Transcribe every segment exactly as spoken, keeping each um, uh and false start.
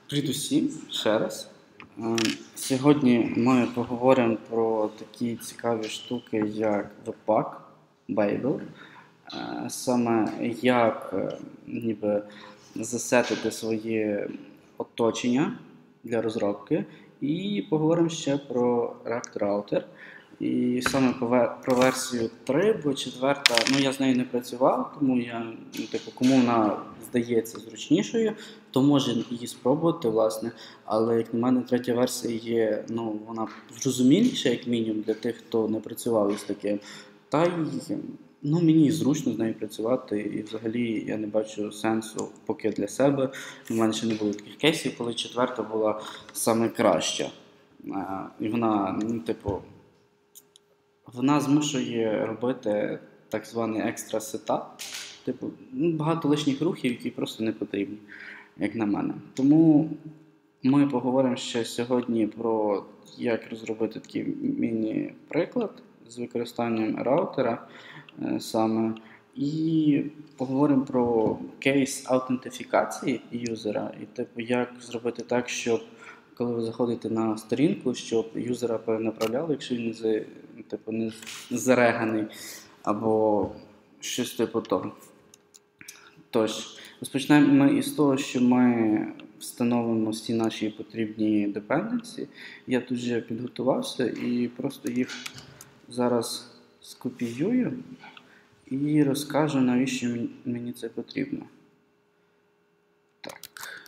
Привіт усім ще раз. Е, Сьогодні ми поговоримо про такі цікаві штуки, як Webpack, Babel, Е, саме як е, ніби засетити своє оточення для розробки. І поговоримо ще про React Router. І саме про версію три, бо четверта, ну я з нею не працював, тому я, ну, типу, кому вона здається зручнішою, то може її спробувати, власне. Але, як на мене, третя версія є, ну, вона зрозуміліша, як мінімум, для тих, хто не працював із таким. Та й, ну, мені зручно з нею працювати, і взагалі я не бачу сенсу поки для себе. У мене ще не було таких кейсів, коли четверта була саме краща. І вона, ну, типу, вона змушує робити так званий екстра сетап. Типу, ну, багато лишніх рухів, які просто не потрібні, як на мене. Тому ми поговоримо ще сьогодні про як розробити такий міні-приклад з використанням раутера е, саме. І поговоримо про кейс аутентифікації юзера, і типу, як зробити так, щоб коли ви заходите на сторінку, щоб юзера перенаправляли, якщо він не, типу, не зареганий, або щось типу того. Тож, розпочнемо ми із того, що ми встановимо всі наші потрібні депенденції. Я тут вже підготувався і просто їх зараз скопіюю і розкажу, навіщо мені це потрібно. Так.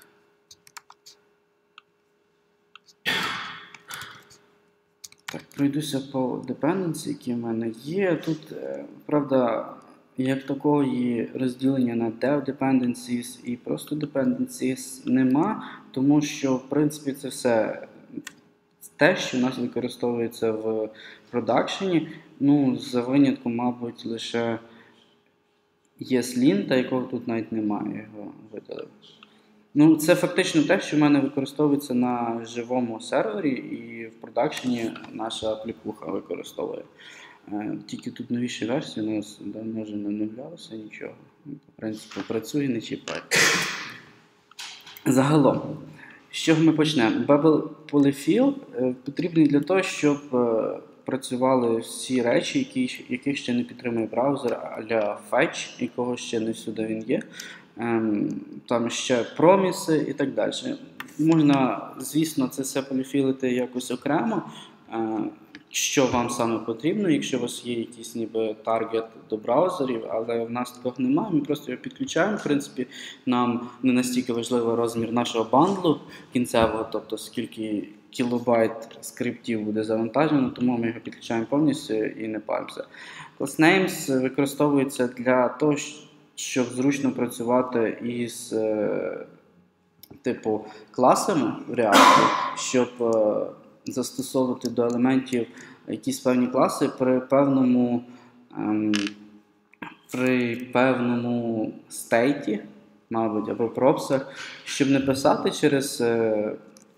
Так, пройдуся по dependency, які в мене є. Тут, правда, як такої розділення на dev dependencies і просто dependencies нема, тому що, в принципі, це все те, що у нас використовується в продакшені. Ну, за винятком, мабуть, лише ESLint, якого тут навіть немає, його видалив. Ну, це фактично те, що в мене використовується на живому сервері, і в продакшені наша аплікуха використовує. Тільки тут новіші версії, у нас давно вже не оновлялося нічого. В принципі, працює, не чіпає. Загалом, з чого ми почнемо? Babel Polyfill потрібний для того, щоб працювали всі речі, які, яких ще не підтримує браузер, а-ля Fetch, якого ще не всюди він є. Там ще проміси і так далі. Можна, звісно, це все поліфілити якось окремо, що вам саме потрібно, якщо у вас є якийсь ніби таргет до браузерів, але в нас такого немає, ми просто його підключаємо. В принципі, нам не настільки важливий розмір нашого бандлу кінцевого, тобто скільки кілобайт скриптів буде завантажено, тому ми його підключаємо повністю і не паримося. ClassNames використовується для того, щоб зручно працювати із е, типу класами в React, щоб е, застосовувати до елементів якісь певні класи при певному е, при певному стейті, мабуть, або пропсах, щоб не писати через е,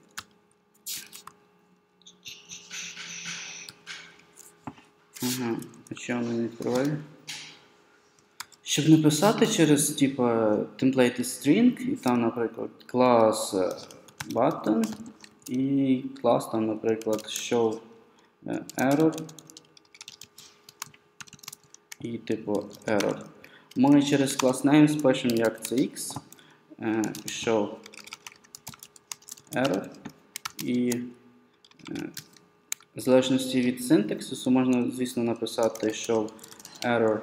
ага, а чого воно не відкриває? Щоб не писати через типу template string, і там, наприклад, клас button, і клас там, наприклад, show error, і типу error. Ми через ClassNames пишемо як cx, show error, і в залежності від синтаксису можна, звісно, написати show error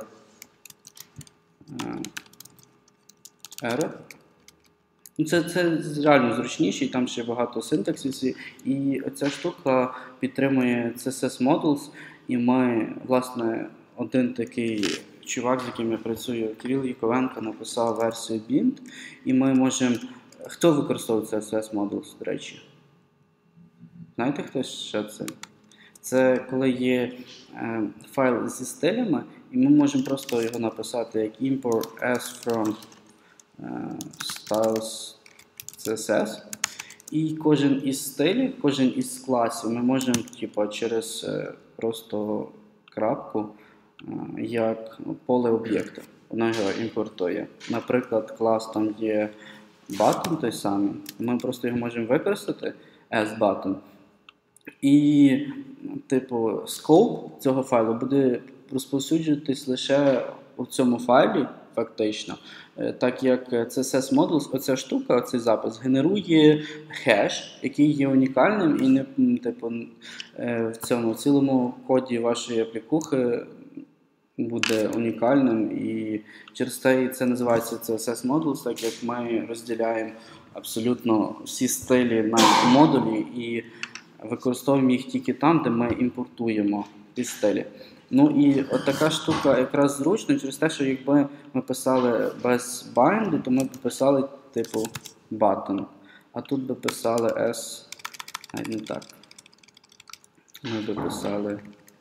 error. Це, це реально зручніше, і там ще багато синтаксисів. І ця штука підтримує сі ес ес Modules, і ми, власне, один такий чувак, з яким я працюю, Кирил Яковенко, написав версію bind, і ми можемо... Хто використовує сі ес ес Modules, до речі? Знаєте, хто ще це? Це коли є е, файл зі стилями, і ми можемо просто його написати як import as from е, styles сі ес ес. І кожен із стилів, кожен із класів ми можемо типу, через е, просто крапку е, як поле об'єкта. Воно його імпортує. Наприклад, клас там є button той самий. Ми просто його можемо використати as button. І, типу, scope цього файлу буде розповсюджуватись лише у цьому файлі, фактично, так як цей сі ес Modules, оця штука, оцей запис, генерує хеш, який є унікальним і не, типу, в цьому в цілому коді вашої аплікухи буде унікальним, і через те це називається сі ес Modules, так як ми розділяємо абсолютно всі стилі на модулі і використовуємо їх тільки там, де ми імпортуємо ці стилі. Ну і от така штука якраз зручна через те, що якби ми писали без bind, то ми б писали типу button. А тут би писали s, а не так. Ми би писали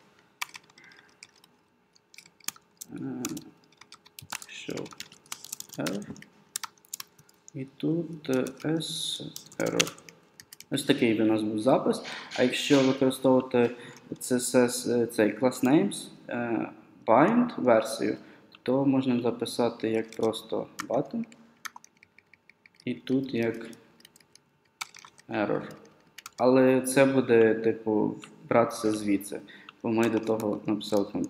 show error. І тут s error. Ось такий у нас був запис. А якщо використовувати цей class names bind версію, то можна записати як просто button. І тут як error. Але це буде, типу, братися звідси. Бо ми до того написали там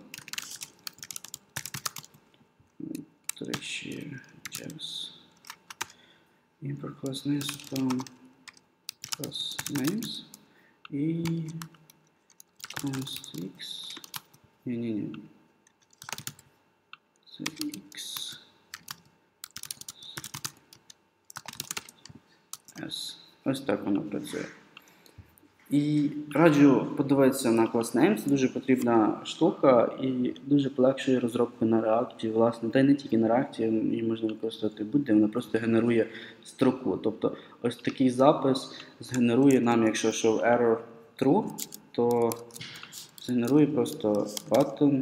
тричі через import class names там class names і const x. Ні-ні-ні. Це x. S. Ось так воно працює. І раджу подивитися на class names. Це дуже потрібна штука і дуже полегшує розробку на React. Власне, та й не тільки на React, її можна використовувати будь-де, вона просто генерує строку. Тобто ось такий запис згенерує нам, якщо show error true, то згенерує просто button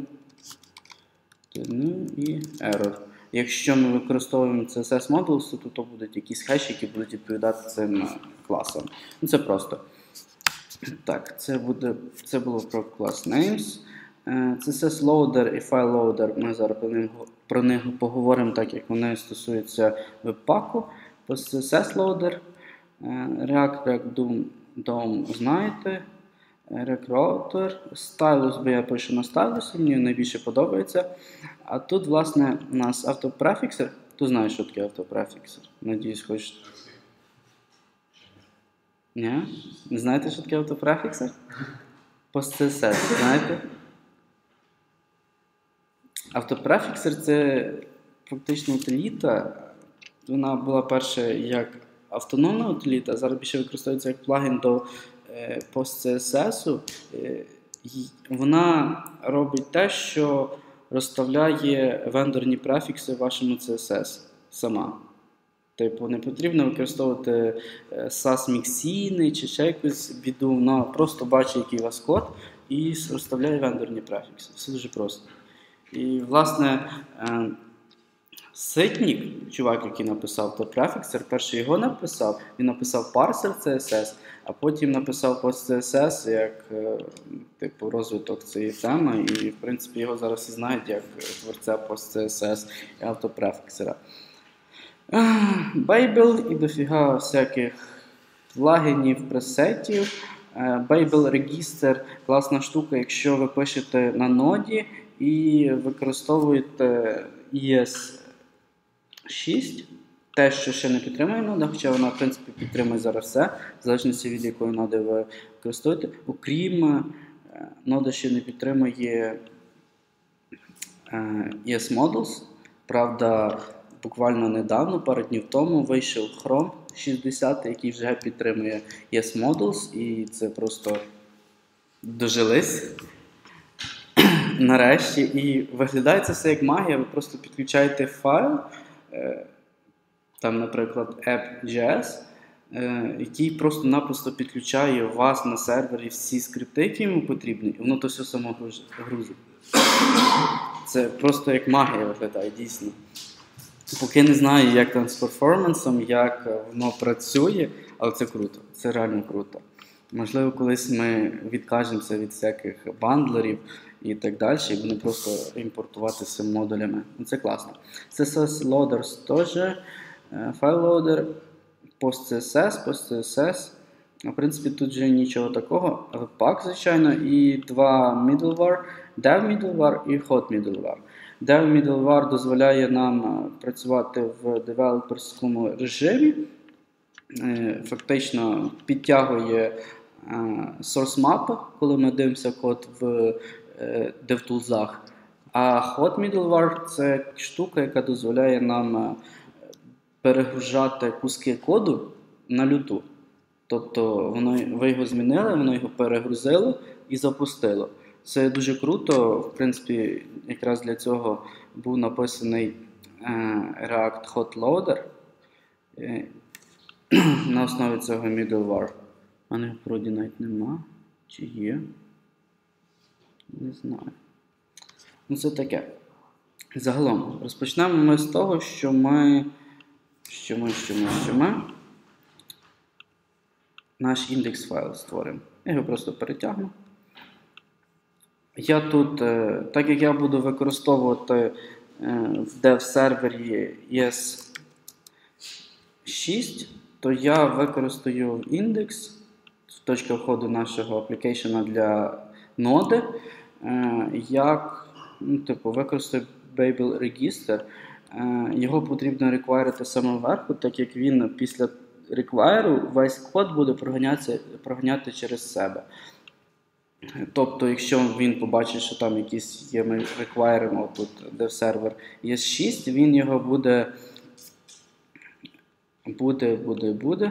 ну, і error. Якщо ми використовуємо сі ес ес Modules, то тут будуть якісь хеші, які будуть відповідати цим класам. Ну, це просто. Так, це, буде, це було про class names. сі ес ес Loader і File Loader, ми зараз про них, про них поговоримо, так як вони стосуються веб-паку. Про сі ес ес Loader, React, React Dom, Dom знаєте, Recruiter, Stylus, бо я пишу на Stylus, мені найбільше подобається. А тут, власне, у нас автопрефіксер. Хто знає, що таке автопрефіксер? Надіюсь, хочете. Ні? Не знаєте, що таке автопрефіксер? Post сі ес ес, знаєте? Автопрефіксер – це фактично утиліта. Вона була перша як автономна утиліта, а зараз більше використовується як плагін до е, Post сі ес ес. Е, вона робить те, що розставляє вендорні префікси в вашому сі ес ес сама. Типу, не потрібно використовувати сас-міксіни чи ще якусь біду, вона просто бачить, який у вас код і розставляє вендорні префікси. Все дуже просто. І, власне, Ситнік, чувак, який написав той префіксер, перший його написав, він написав парсер сі ес ес, а потім написав Post сі ес ес як типу, розвиток цієї теми, і, в принципі, його зараз всі знають як творця Post сі ес ес і автопрефіксера. Babel і дофіга всяких плагінів, пресетів. Babel Register – класна штука, якщо ви пишете на ноді і використовуєте і ес шість, те, що ще не підтримує нода, хоча вона, в принципі, підтримує зараз все, в залежності від якої ноди ви використовуєте. Окрім, нода ще не підтримує і ес Modules. Правда, буквально недавно, пару днів тому, вийшов Chrome шістдесят, який вже підтримує і ес Modules, і це просто дожились нарешті. І виглядає це все як магія, ви просто підключаєте файл, там, наприклад, app.js, який просто-напросто підключає у вас на сервері всі скрипти, які йому потрібні, і воно то все само грузить. Це просто як магія виглядає, дійсно. Поки не знаю, як там з перформансом, як воно працює, але це круто, це реально круто. Можливо, колись ми відкажемося від всяких бандлерів і так далі, і будемо просто імпортувати з модулями. Це класно. сі ес ес Loaders теж, File Loader, PostCSS, PostCSS. В принципі, тут вже нічого такого. Webpack, звичайно, і два middleware, dev middleware і hot middleware. Dev middleware дозволяє нам працювати в девелоперському режимі. Фактично підтягує source map, коли ми дивимося код в DevTools. А hot middleware – це штука, яка дозволяє нам перегружати куски коду на люту. Тобто воно, ви його змінили, воно його перегрузило і запустило. Це дуже круто. В принципі, якраз для цього був написаний React Hot Loader на основі цього middleware. А не вроді навіть нема. Чи є? Не знаю. Ну це таке. Загалом, розпочнемо ми з того, що ми, що ми, що ми, що ми наш індекс файл створимо. Я його просто перетягну. Я тут, так як я буду використовувати в dev-сервері і ес шість, то я використаю індекс, точка входу нашого аплікейшена для ноди, як, ну, типу, використаю Babel Register. Його потрібно реквайрити саме вверху, так як він після реквайру весь код буде проганяти через себе. Тобто, якщо він побачить, що там якісь є, ми реквайримо тут dev-сервер і ес шість, він його буде, буде, буде, буде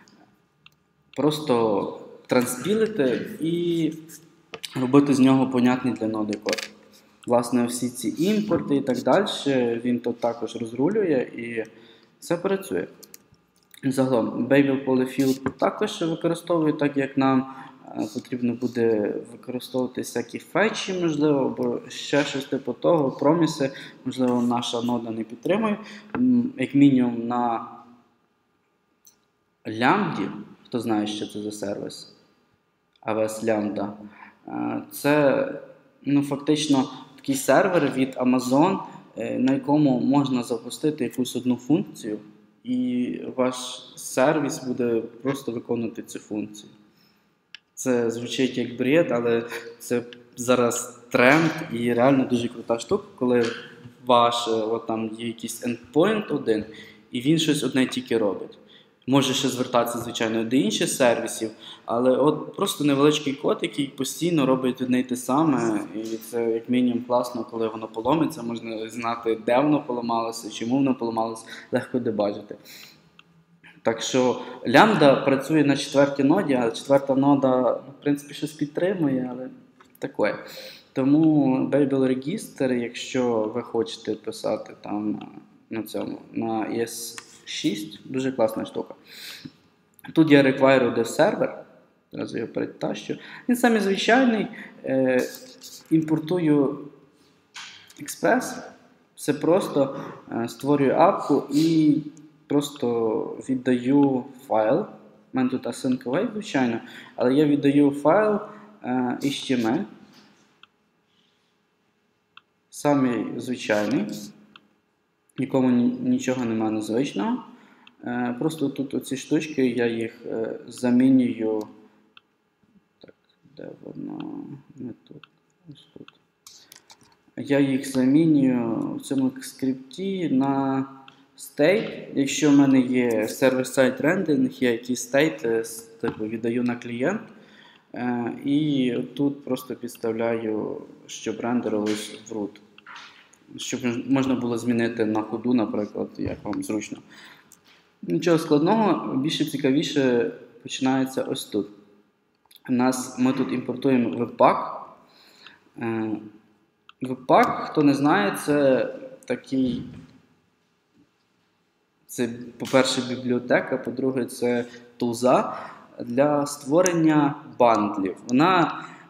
просто транспілити і робити з нього понятний для ноди код. Власне, всі ці імпорти і так далі, він тут також розрулює і все працює. Загалом, Babel Polyfill також використовую, так як нам потрібно буде використовувати всякі фетчі, можливо, або ще щось типу того, проміси, можливо, наша нода не підтримує. Як мінімум на Lambda, хто знає, що це за сервіс, ей ві ес Lambda, це, ну, фактично такий сервер від Amazon, на якому можна запустити якусь одну функцію, і ваш сервіс буде просто виконувати цю функцію. Це звучить як бред, але це зараз тренд і реально дуже крута штука, коли ваш, от там є якийсь endpoint один, і він щось одне тільки робить. Може ще звертатися, звичайно, до інших сервісів, але от просто невеличкий код, який постійно робить одне й те саме, і це як мінімум класно, коли воно поломиться, можна знати, де воно поламалося, чому воно поламалося, легко дебажити. Так що Lambda працює на четвертій ноді, а четверта нода, в принципі, щось підтримує, але таке. Тому Babel Register, якщо ви хочете писати там на цьому, на і ес шість, дуже класна штука. Тут я реквайрю dev-сервер, зараз його перетащу. Він самий звичайний, е, імпортую Express, все просто е, створюю апку і просто віддаю файл. У мене тут async await, звичайно, але я віддаю файл е, ейч ті ем ель. Самий звичайний. Нікому нічого немає незвичного. Е, просто тут оці штучки, я їх е, замінюю. Так, де воно? Не тут. Ось тут. Я їх замінюю в цьому скрипті на state. Якщо в мене є сервер-сайд рендеринг, я якийсь state типу, віддаю на клієнт. Е, і тут просто підставляю, щоб рендерилось в root. Щоб можна було змінити на ходу, наприклад, як вам зручно. Нічого складного, більше цікавіше починається ось тут. У нас, ми тут імпортуємо Webpack. Webpack, хто не знає, це такий, це, по-перше, бібліотека, по-друге, це тулза для створення бандлів. Вона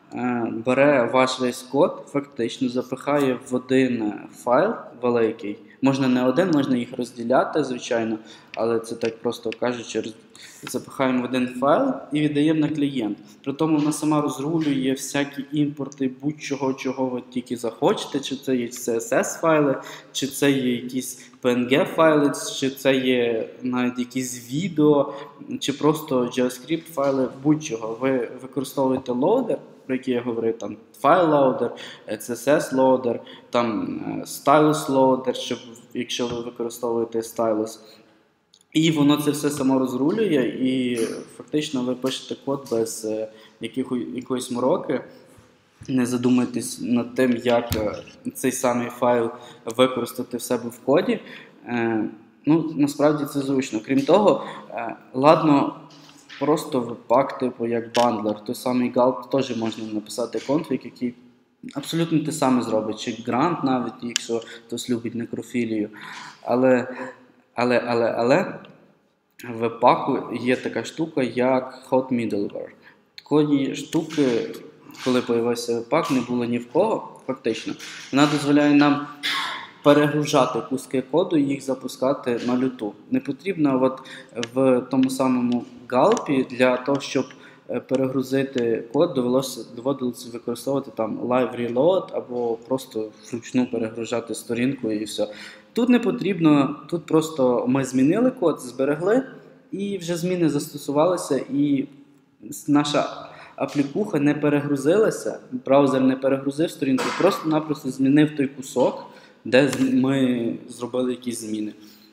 е, бере ваш весь код, фактично запихає в один файл великий. Можна не один, можна їх розділяти, звичайно, але це так просто кажучи, роз- запихаємо в один файл і віддаємо на клієнт. При тому вона сама розрулює всякі імпорти будь-чого, чого ви тільки захочете, чи це є сі ес ес-файли, чи це є якісь пі ен джі-файли, чи це є навіть якісь відео, чи просто JavaScript-файли, будь-чого. Ви використовуєте лоудер, про який я говорив, там файл-лоудер, сі ес ес-лоудер, там стайлус-лоудер, щоб, якщо ви використовуєте стайлус. І воно це все само розрулює, і фактично ви пишете код без е, яких, якоїсь мороки, не задумуйтесь над тим, як е, цей самий файл використати в себе в коді. Е, ну, насправді це зручно. Крім того, е, ладно, просто веб-пак, типу, як бандлер, той самий Gulp теж можна написати конфіг, який абсолютно те саме зробить, чи Grant навіть, якщо хтось любить некрофілію. Але Але, але, але в веб-паку є така штука, як Hot Middleware. Такої штуки, коли з'явився веб-пак, не було ні в кого, фактично. Вона дозволяє нам перегружати куски коду і їх запускати на люту. Не потрібно от в тому самому Gulp для того, щоб перегрузити код, довелося, доводилося використовувати там live reload або просто вручну перегружати сторінку і все. Тут не потрібно, тут просто ми змінили код, зберегли, і вже зміни застосувалися, і наша аплікуха не перегрузилася, браузер не перегрузив сторінку, просто-напросто змінив той кусок, де ми зробили якісь зміни.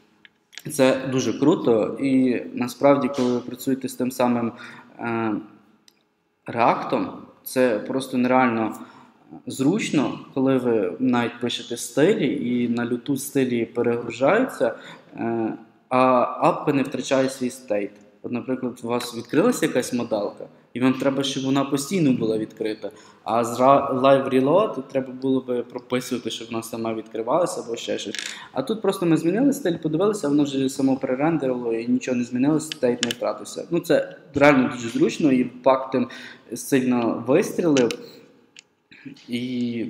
Це дуже круто, і насправді, коли ви працюєте з тим самим е, React, це просто нереально зручно, коли ви навіть пишете стилі і на люту стилі перегружаються, е, а апка не втрачає свій стейт. От, наприклад, у вас відкрилася якась модалка, і вам треба, щоб вона постійно була відкрита. А з Live Reload треба було би прописувати, щоб вона сама відкривалася або ще щось. А тут просто ми змінили стиль, подивилися, воно вже само перерендерило і нічого не змінилося, стейт не втратився. Ну це реально дуже зручно, і пак тим сильно вистрілив. І,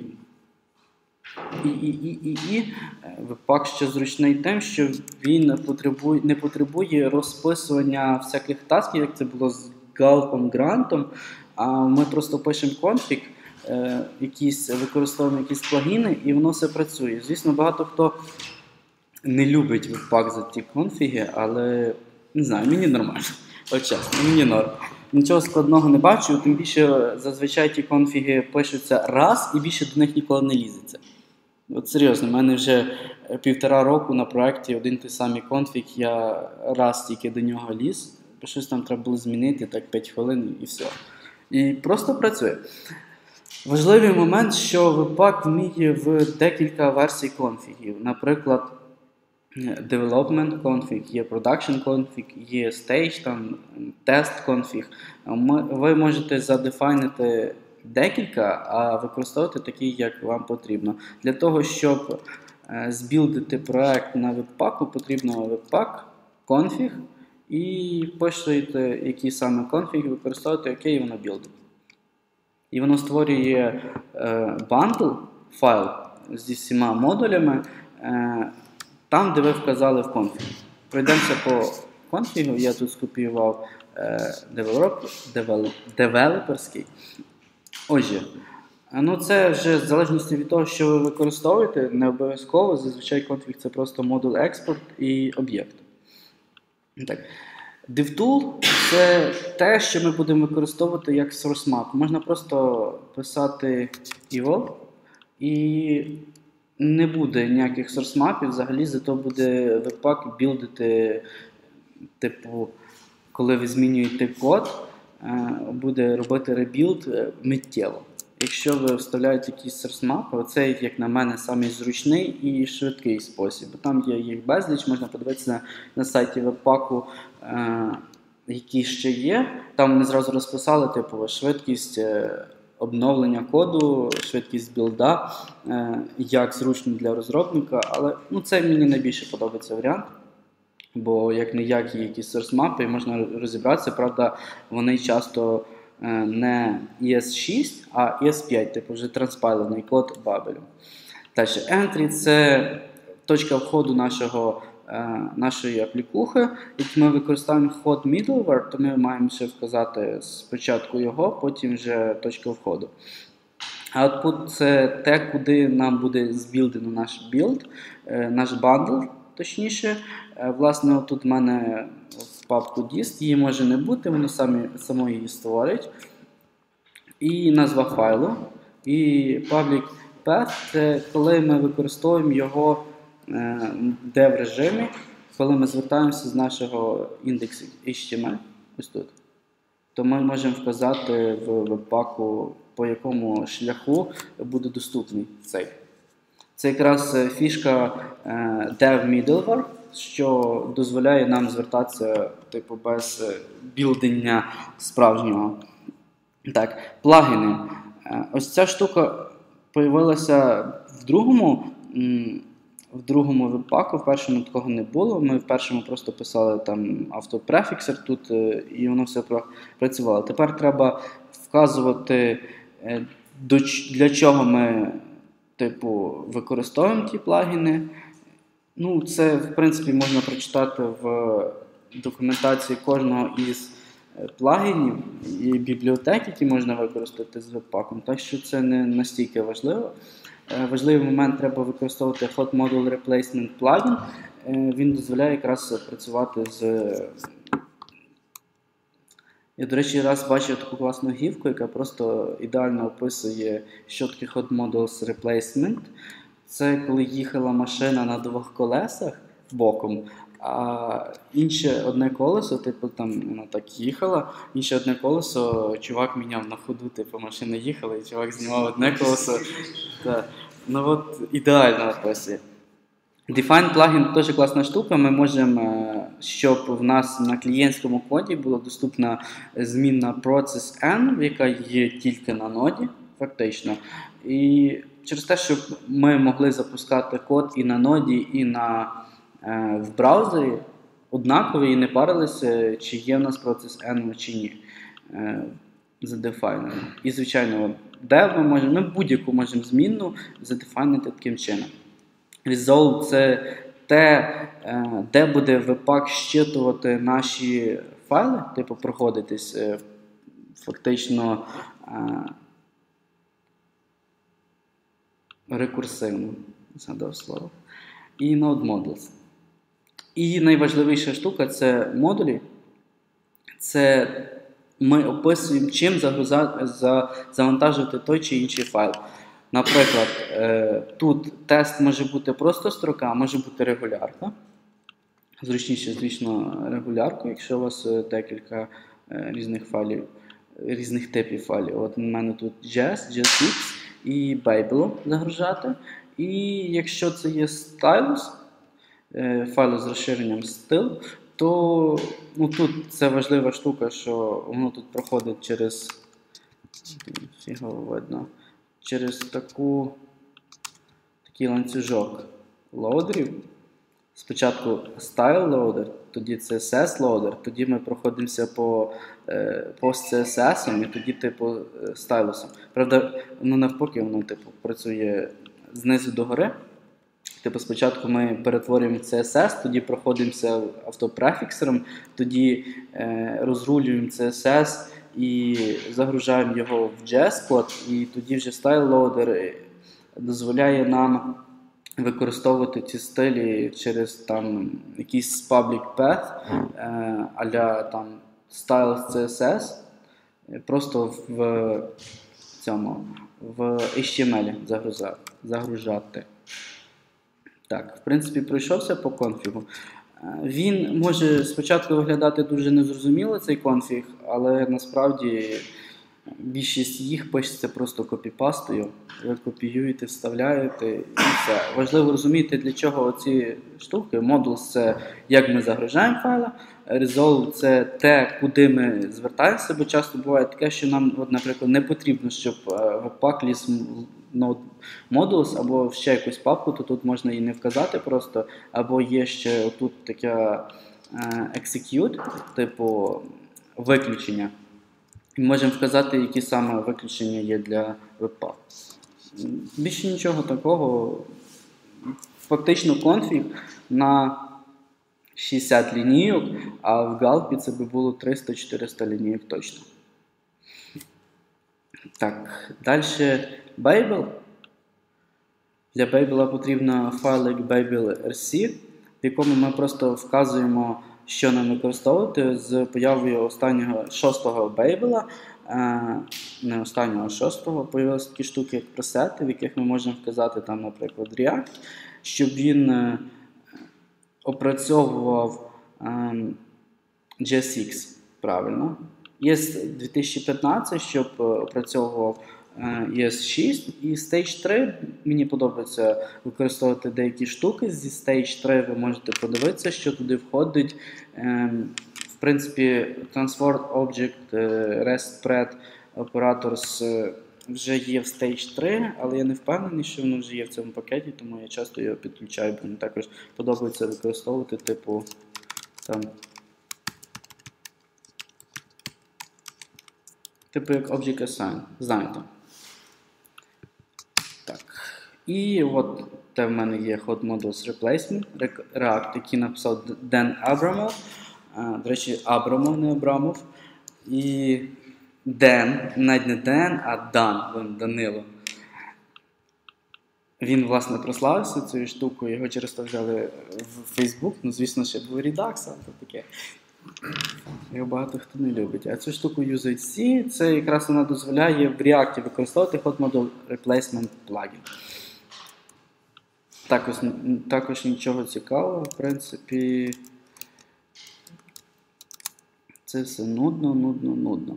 і, і, і, і, і веб-пак ще зручний тим, що він потребує, не потребує розписування всяких тасків, як це було з Gulp, Grant, а ми просто пишемо конфіг, е, якісь, використовуємо якісь плагіни, і воно все працює. Звісно, багато хто не любить веб-пак за ті конфіги, але не знаю, мені нормально. От чесно, мені норм. Нічого складного не бачу, тим більше зазвичай ті конфіги пишуться раз і більше до них ніколи не лізеться. От серйозно, в мене вже півтора року на проєкті один той самий конфіг, я раз тільки до нього ліз, щось там треба було змінити, так п'ять хвилин і все. І просто працює. Важливий момент, що веб-пак вміє в декілька версій конфігів. Наприклад, development config, є production config, є stage, там, test config. Ви можете задефайнити декілька, а використовувати такі, як вам потрібно. Для того, щоб збілдити проект на веб-паку, потрібно webpack, config, і пишете, який саме конфіг використовувати, окей, і воно білдить. І воно створює е, бандл, файл зі всіма модулями, е, там, де ви вказали в конфіг. Пройдемося по конфігу, я тут скопіював е, девелоперський. Отже, ну це вже в залежності від того, що ви використовуєте, не обов'язково, зазвичай конфіг це просто модуль експорт і об'єкт. Так. DevTool – це те, що ми будемо використовувати як source map. Можна просто писати eval, і не буде ніяких source mapів, взагалі зато буде webpack білдити, типу, коли ви змінюєте код, буде робити ребілд миттєво. Якщо ви вставляєте якісь source map, це, як на мене, самий зручний і швидкий спосіб. Бо там є їх безліч, можна подивитися на, на сайті веб-паку, е, які ще є. Там вони зразу розписали, типу, швидкість е, обновлення коду, швидкість білда, е, як зручно для розробника. Але ну, це мені найбільше подобається варіант. Бо як-не-як є якісь source map, і можна розібратися. Правда, вони часто не і ес шість, а і ес п'ять, типу вже транспайлений код бабелю. Далі, entry – це точка входу нашого, нашої аплікухи. Якщо ми використовуємо ход middleware, то ми маємо ще вказати спочатку його, потім вже точка входу. Output – це те, куди нам буде збілдено наш білд, наш бандл, точніше. Власне, тут в мене в папку dist, її може не бути, воно самі, само її створить. І назва файлу. І public path – це коли ми використовуємо його dev режимі, коли ми звертаємося з нашого індексу ейч ті ем ель, ось тут, то ми можемо вказати в веб-паку, по якому шляху буде доступний цей. Це якраз фішка dev middleware, що дозволяє нам звертатися типу, без білдення справжнього. Так, плагіни. Ось ця штука з'явилася в другому, в другому веб-паку, в першому такого не було. Ми в першому просто писали там автопрефіксер тут, і воно все працювало. Тепер треба вказувати, для чого ми типу, використовуємо ті плагіни. Ну, це, в принципі, можна прочитати в документації кожного із плагінів і бібліотек, які можна використати з веб-паком. Так що це не настільки важливо. Важливий момент, треба використовувати Hot Module Replacement плагін. Він дозволяє якраз працювати з... Я, до речі, раз бачив таку класну гівку, яка просто ідеально описує, що таке Hot Modules Replacement. Це коли їхала машина на двох колесах боком, а інше одне колесо, типу там вона так їхала, інше одне колесо чувак міняв на ходу, типу машина їхала і чувак знімав одне колесо. Та, ну от ідеально описує. Define плагін теж класна штука. Ми можемо, щоб в нас на клієнтському коді була доступна змінна process-n, яка є тільки на ноді, фактично. І через те, щоб ми могли запускати код і на ноді, і на, е, в браузері, однакові і не парилися, чи є в нас process-n, чи ні. Е, задефайнено. І, звичайно, де ми можемо, ми будь-яку можемо змінну задефайнити таким чином. Resolve – це те, де буде веб-пак щитувати наші файли, типу проходитись фактично рекурсивно, згадав слово. І Node Modules. І найважливіша штука – це модулі. Це ми описуємо, чим загрузати, завантажувати той чи інший файл. Наприклад, тут тест може бути просто строка, може бути регулярка. Зручніше, звісно, регулярку, якщо у вас декілька різних файлів, різних типів файлів. От у мене тут джей ес, джей ес ікс і Babel загружати. І якщо це є stylus, файл з розширенням стил, то ну, тут це важлива штука, що воно тут проходить через, фігово видно, через таку, такий ланцюжок лоудерів. Спочатку style loader, тоді сі ес ес loader, тоді ми проходимося по пост-сі ес ес і тоді типу стайлусом. Правда, ну, навпаки, воно типу, працює знизу до гори. Типу, спочатку ми перетворюємо сі ес ес, тоді проходимося автопрефіксером, тоді е, розрулюємо сі ес ес і загружаємо його в джей ес-код, і тоді вже StyleLoader дозволяє нам використовувати ці стилі через там якийсь public path, е, а-ля там style сі ес ес, просто в цьому, в ейч ті ем ель загружати. Так, в принципі, пройшовся по конфігу. Він може спочатку виглядати дуже незрозуміло, цей конфіг, але насправді більшість їх пишеться просто копіпастою. Ви копіюєте, вставляєте і все. Важливо розуміти, для чого ці штуки. Modules – це як ми загружаємо файли. Resolve – це те, куди ми звертаємося, бо часто буває таке, що нам, от, наприклад, не потрібно, щоб веб-пак ліз Node Modules або в ще якусь папку, то тут можна її не вказати просто, або є ще тут таке execute, типу виключення. І можемо вказати, які саме виключення є для Webpack. Більше нічого такого. Фактично конфіг на шістдесят лінійок, а в галпі це би було триста-чотириста лінійок точно. Так, далі Babel. Для Babel потрібен файлик babel.rc, в якому ми просто вказуємо, що нам використовувати. З появою останнього шостого Babel, не останнього, а шостого, появилися такі штуки, як пресети, в яких ми можемо вказати, там, наприклад, React, щоб він опрацьовував джей ес ікс правильно. і ес дві тисячі п'ятнадцять, щоб опрацьовував і ес шість, і Stage три, мені подобається використовувати деякі штуки. Зі Stage три ви можете подивитися, що туди входить. В принципі, Transform Object, REST-Spread Operators вже є в Stage три, але я не впевнений, що воно вже є в цьому пакеті, тому я часто його підключаю, бо мені також подобається використовувати, типу, там, типу як Object Assign, знаєте. Так. І от те в мене є Hot Models Replacement, React, який написав Ден Абрамов. До речі, Абрамов, не Абрамов. І Ден, навіть не Ден, а Дан, Данило. Він, власне, прославився цією штукою, його через то взяли в Facebook, ну, звісно, ще був Redux, а таке. Його багато хто не любить. А цю штуку юзають всі, це якраз вона дозволяє в React використовувати Hot Model Replacement плагін. Також, також нічого цікавого, в принципі, це все нудно, нудно, нудно.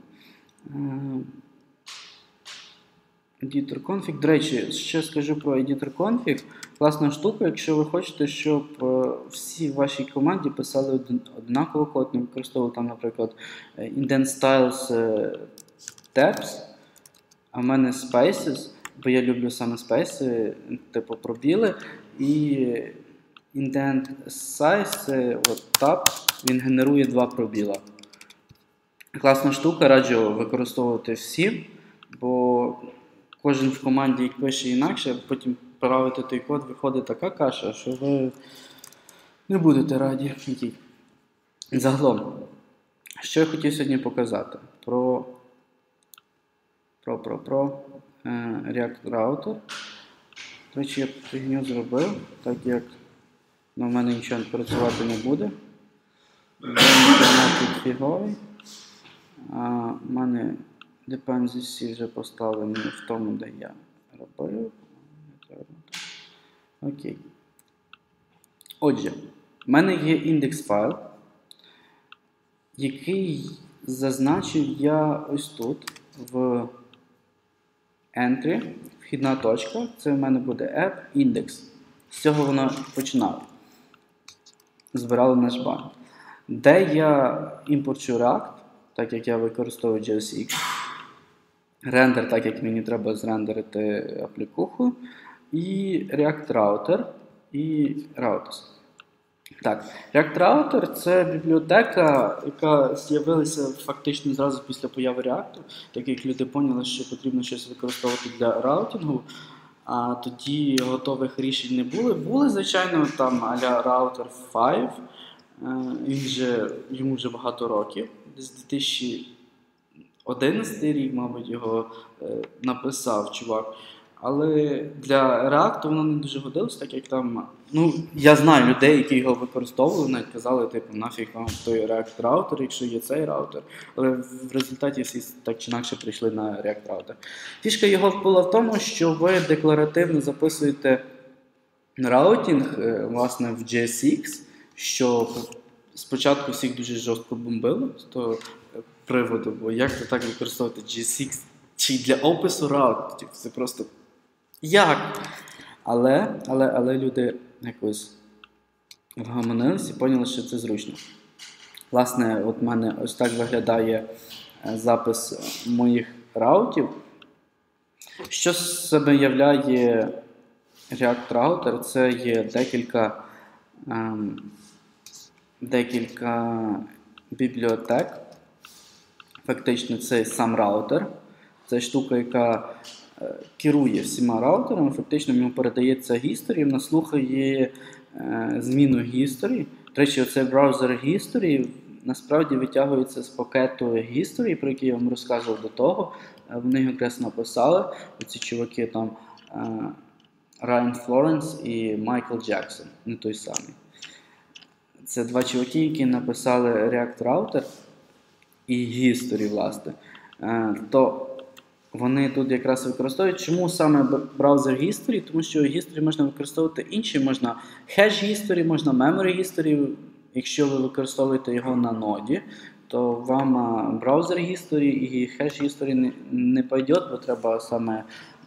Editor Config. До речі, ще скажу про Editor Config. Класна штука, якщо ви хочете, щоб всі в вашій команді писали однаково код, не використовували там, наприклад, indent styles tabs, а в мене spaces, бо я люблю саме spaces, типу пробіли, і indent size, це от tab, він генерує два пробіла. Класна штука, раджу використовувати всі, бо кожен в команді як пише інакше, а потім правити той код, виходить така каша, що ви не будете раді. Загалом, що я хотів сьогодні показати? Про, про, про, про е, React Router. До речі, я фігню зробив, так як на в мене нічого працювати не буде. Інтернет фіговий. А в мене dependency вже поставлені в тому, де я робив. Окей. Отже, в мене є індекс файл, який зазначив я ось тут, в entry, вхідна точка, це в мене буде app index. З цього воно починало. Збирали наш банк. Де я імпорчу React, так як я використовую джей ес ікс, рендер, так як мені треба зрендерити аплікуху, і React Router, і Routers. Так, React Router – це бібліотека, яка з'явилася фактично зразу після появи React, так як люди поняли, що потрібно щось використовувати для раутингу, а тоді готових рішень не було. Були, звичайно, там а-ля Router п'ять, він же, йому вже багато років, десь дві тисячі одинадцятий рік, мабуть, його е, написав чувак. Але для React воно не дуже годилось, так як там, ну, я знаю людей, які його використовували, навіть казали, типу, нафіг вам той React Router, якщо є цей раутер. Але в результаті всі так чи інакше прийшли на React Router. Фішка його була в тому, що ви декларативно записуєте раутинг, власне, в джей ес ікс, що спочатку всіх дуже жорстко бомбило з того приводу, бо як то так використовувати джей ес ікс чи для опису раутів, це просто як? Але, але, але люди якось вгамонилися і поняли, що це зручно. Власне, от в мене ось так виглядає запис моїх раутів. Що з себе являє React Router? Це є декілька, ем, декілька бібліотек. фактично це сам раутер. Це штука, яка е, керує всіма раутерами, фактично йому передається history, вона слухає е, зміну history. До речі, оцей браузер history насправді витягується з пакету history, про який я вам розказував до того. Е, вони його якраз написали, оці чуваки там е, Райан Флоренс і Майкл Джексон, не той самий. Це два чуваки, які написали React Router і History, власне. Е, то вони тут якраз використовують. Чому саме браузер History? Тому що History можна використовувати інші, можна Hash History, можна Memory History. Якщо ви використовуєте його на ноді, то вам браузер History і Hash History не, не пойде, бо треба саме,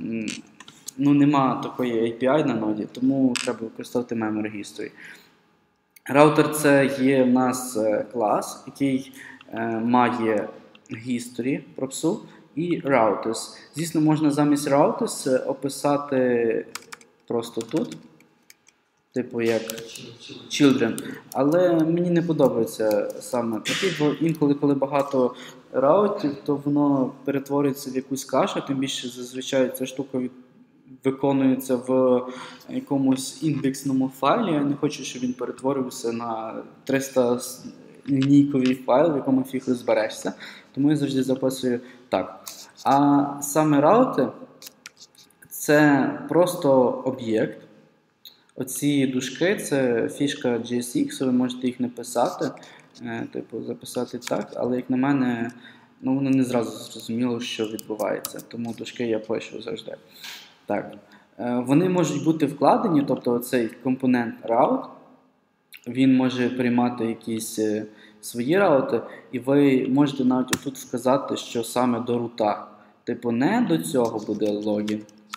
ну нема такої ей пі ай на ноді, тому треба використовувати Memory History. Раутер це є в нас клас, який е, має History пропсу і Routers. Звісно, можна замість Routers описати просто тут, типу як Children. Але мені не подобається саме такий, бо інколи, коли багато раутів, то воно перетворюється в якусь кашу, тим більше зазвичай ця штука від виконується в якомусь індексному файлі. Я не хочу, щоб він перетворився на триста лінійковий файл, в якому фіг розберешся. Тому я завжди записую так. А саме раути – це просто об'єкт. Оці дужки – це фішка джей ес ікс, ви можете їх не писати, типу записати так, але як на мене, ну воно не зразу зрозуміло, що відбувається. Тому дужки я пишу завжди. Так, вони можуть бути вкладені, тобто цей компонент route, він може приймати якісь свої раути, і ви можете навіть тут сказати, що саме до рута. Типу не до цього буде логін,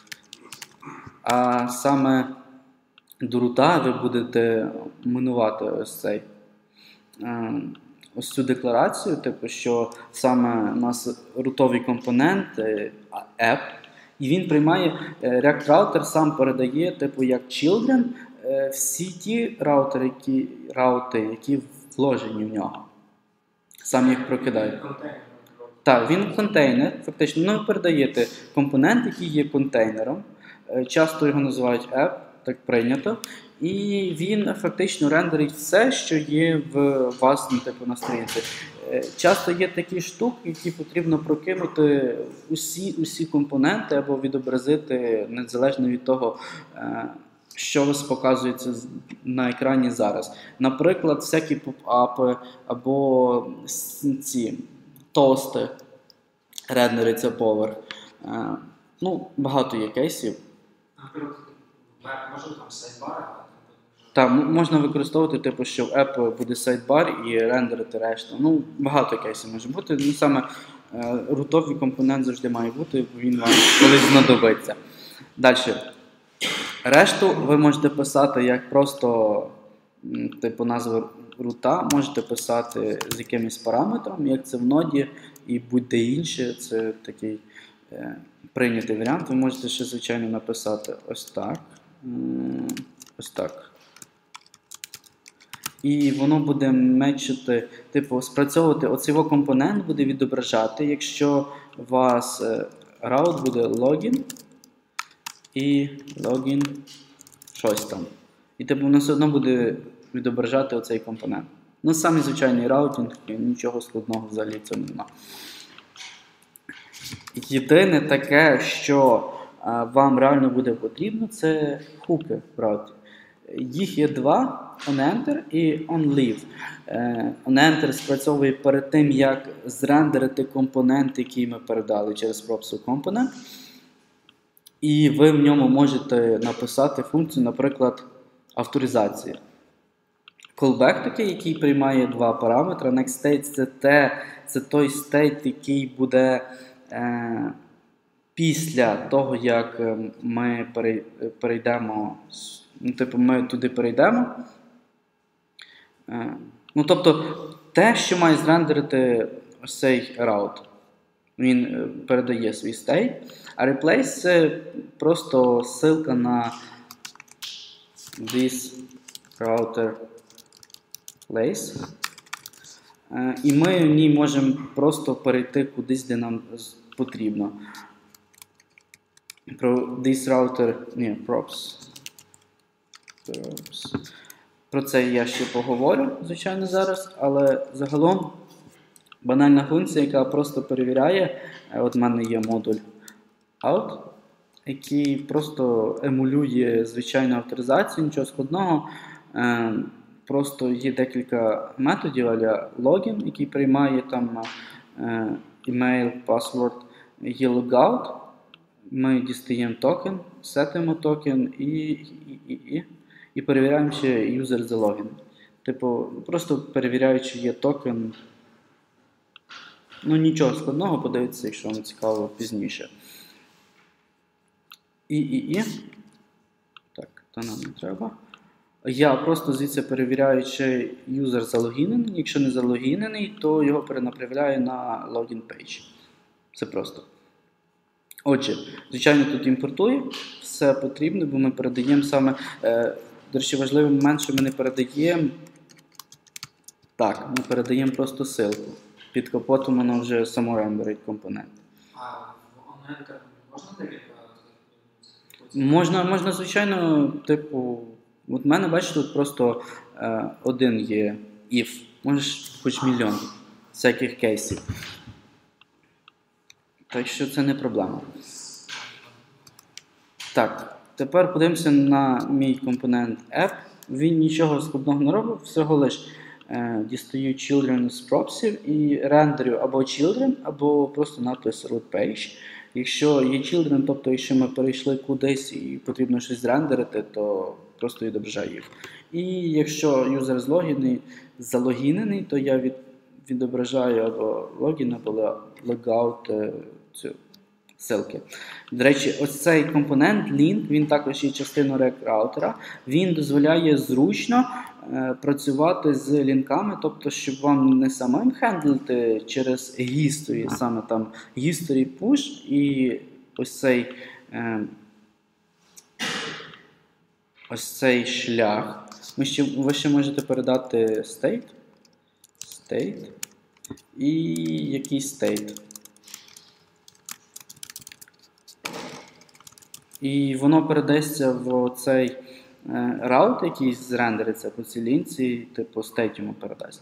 а саме до рута ви будете минувати ось цей, ось цю декларацію, типу, що саме у нас рутовий компонент, app, і він приймає, React Router сам передає, типу, як children, всі ті раутери, які, раути, які вложені в нього. Сам їх прокидає. Так, він контейнер, фактично. Ну, ви передаєте компонент, який є контейнером. Часто його називають app, так прийнято. І він фактично рендерить все, що є в вас, ну, типу, на сторінці. Часто є такі штуки, які потрібно прокинути усі, усі компоненти або відобразити незалежно від того, що у вас показується на екрані зараз. Наприклад, всякі поп-апи або ці тости рендериться поверх. Ну, багато є кейсів. Наприклад, може там сайдбар? Так, можна використовувати, типу, що в app буде сайдбар і рендерити решту. Ну, багато кейсів може бути. Ну, саме е, рутовий компонент завжди має бути, бо він вам колись знадобиться. Далі. Решту ви можете писати як просто, типу, назву рута, можете писати з якимось параметром, як це в ноді, і будь-де інше. Це такий е, прийнятий варіант. Ви можете ще, звичайно, написати ось так. Ось так. І воно буде мечити, типу, спрацьовувати, оцей компонент буде відображати, якщо у вас раут буде логін і логін щось там. І типу воно все одно буде відображати оцей компонент. Ну, самий звичайний раутінг, нічого складного взагалі в цьому немає. Єдине таке, що а, вам реально буде потрібно, це хуки в рауті. Їх є два. onEnter і onLeave. onEnter спрацьовує перед тим, як зрендерити компонент, який ми передали через propsu компонент. І ви в ньому можете написати функцію, наприклад, авторизація. Callback такий, який приймає два параметри. Next state – це, те, це той стейт, який буде е, після того, як ми перейдемо, ну, типу, ми туди перейдемо. Е, ну, тобто, те, що має зрендерити ось цей раут. Він передає свій стейт. А replace – це просто ссылка на this router place. Е, і ми в ній можемо просто перейти кудись, де нам потрібно. Про this router, ні, props. props. Про це я ще поговорю, звичайно, зараз, але загалом банальна функція, яка просто перевіряє, от в мене є модуль out, який просто емулює звичайну авторизацію, нічого складного. Просто є декілька методів, а-ля логін, який приймає там email, password, є logout. Ми дістаємо токен, сетимо токен і, і, і, і, і перевіряємо, чи юзер залогін. Типу, просто перевіряю, чи є токен. Ну, нічого складного, подивіться, якщо вам цікаво пізніше. І, і, і. Так, то нам не треба. Я просто звідси перевіряю, чи юзер залогінений. Якщо не залогінений, то його перенаправляю на login page. Це просто. Отже, звичайно, тут імпортує. Все потрібно, бо ми передаємо саме... Е, до речі, важливий момент, що ми не передаємо... Так, ми передаємо просто ссылку. Під капотом воно вже само рендерить компонент. А в онлайн можна декілька? Можна, можна, звичайно, типу... От в мене, бачите, тут просто е, один є if. Можеш хоч мільйон всяких кейсів. Так що це не проблема. Так, тепер подивимося на мій компонент app. Він нічого складного не робить, всього лиш е, дістаю children з пропсів і рендерю або children, або просто надпис root page. Якщо є children, тобто якщо ми перейшли кудись і потрібно щось зрендерити, то просто відображаю їх. І якщо юзер злогінений, залогінений, то я від, відображаю або логін, або логаут цю ссылки. До речі, ось цей компонент link, він також є частиною React-раутера. Він дозволяє зручно е, працювати з лінками, тобто, щоб вам не самим хендлити через history, саме там history push і ось цей е, ось цей шлях. Ви ще, ви ще можете передати state, state і якийсь state. І воно передасться в цей е, раут, який зрендериться по цій лінці, типу state йому передасть.